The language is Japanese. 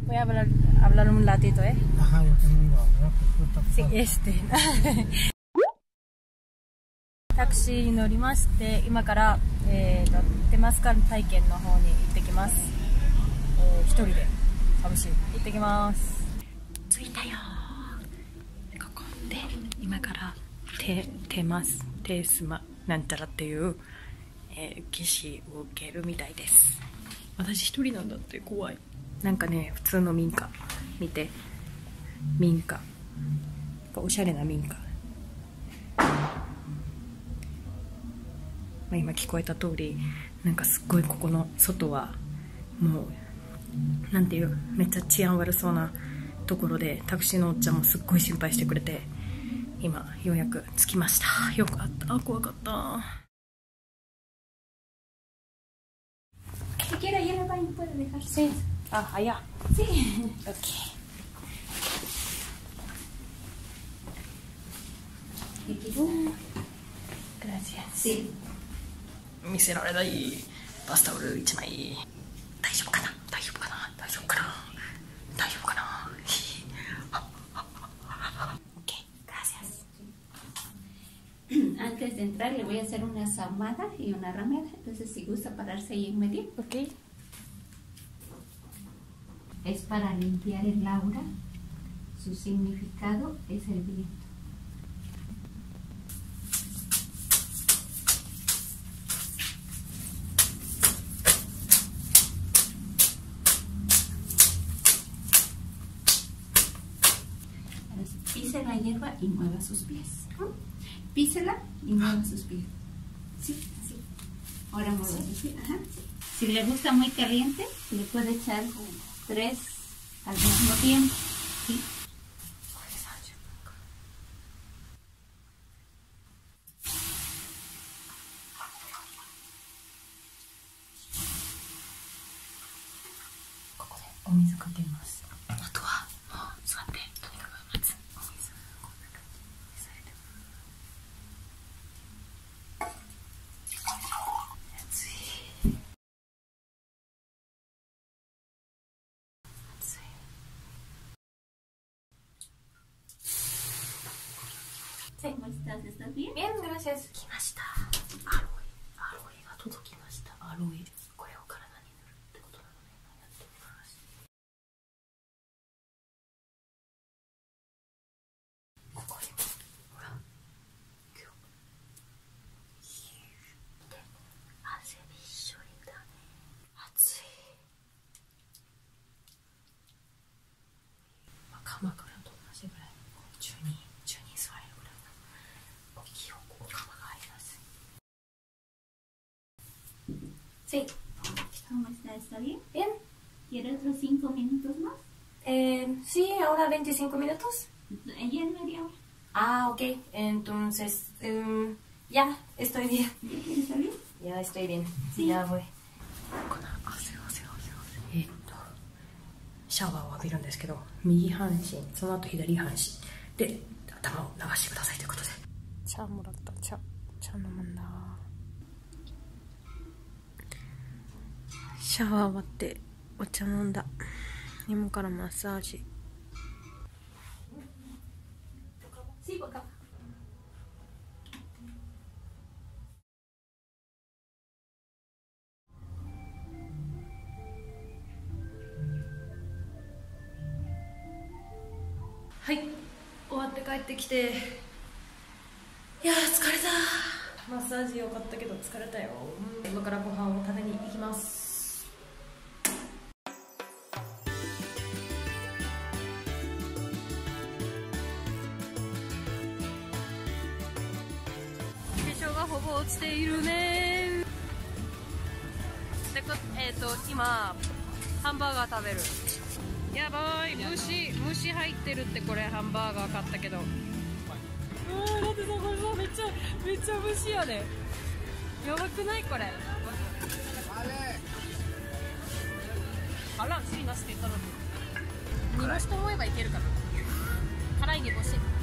Voy a hablar un ratito, ¿eh? Ajá, yo también lo hablo, pero Sí,タクシーに乗りまして、今から、テマスカル体験の方に行ってきます。一人で寂しい。行ってきます。着いたよ。ここで今からテスマなんちゃらっていう、儀式を受けるみたいです。私一人なんだって怖い。なんかね、普通の民家見て、民家おしゃれな民家、今聞こえた通り、なんかすっごいここの外はもうなんていう、めっちゃ治安悪そうなところで、タクシーのおっちゃんもすっごい心配してくれて、今ようやく着きました。よかった。怖かった。 Si quiere ir al baño puede dejar. Sí. Ah, allá. Sí. Ok. Gracias. Sí. 見せられないバスタオル1枚。大丈夫かな。大丈夫かな。大丈夫かな。大丈夫かな。Ok, gracias. Antes de entrar le voy a hacer una ahumada y una ramera. Entonces si gusta pararse ahí en medio. Ok. Es para limpiar el aura. Su significado es el viento. Pise la hierba y mueva sus pies. Písela y mueva sus pies. Sí, sí. Ahora mueva sus pies. Ajá. Si le gusta muy caliente, le puede echar 3 al mismo tiempo. ¿Sí? O水かけます。あとはもう座ってとにかく待つ。お水こんな感じにされて暑い。暑い。 ¿Cómo estás? ¿Estás bien? Bien, gracias. 来ました。アロエが届きました。アロエ。これを体に塗るってことなのね。やってみます。ここにもほら、今日汗びっしょりだね。暑い。鎌倉と同じぐらい10人座れるぐらいの大きいお釜があります。 Sí. ¿Cómo está? ¿Está bien? Bien. ¿Quiere otros 5 minutos más? Sí, ahora 25 minutos. Allí en media hora. Ah, ok. Entonces, ya, estoy bien. ¿Está bien? Ya estoy bien. Sí. Ya voy. シャワーを浴びるんですけど、右半身、その後左半身で頭を流してくださいということで。茶もらった。茶飲むんだ。シャワー終わってお茶飲んだ。今からマッサージ。 Sí, por acá. はい、終わって帰ってきて、いやー疲れた。マッサージ良かったけど疲れたよ。今からご飯を食べに行きます。化粧がほぼ落ちているね。今ハンバーガー食べる。やばい、虫入ってるって。これハンバーガー買ったけど、だってさ、これさ、めっちゃ虫やで。やばくないこれ。あら、チリなしって言ったのに。煮干しと思えばいけるかな。辛い煮干し。